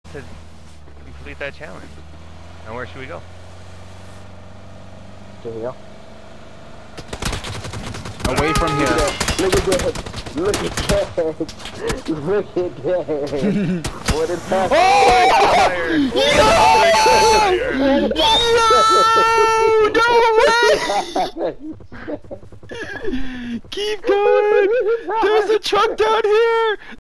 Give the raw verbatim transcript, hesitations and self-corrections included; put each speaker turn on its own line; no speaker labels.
to complete that challenge. Now where should we go?
Here we go.
Away from here.
Look at that. Look at that. Look at that. What is happening?
Keep going! There's a truck down here!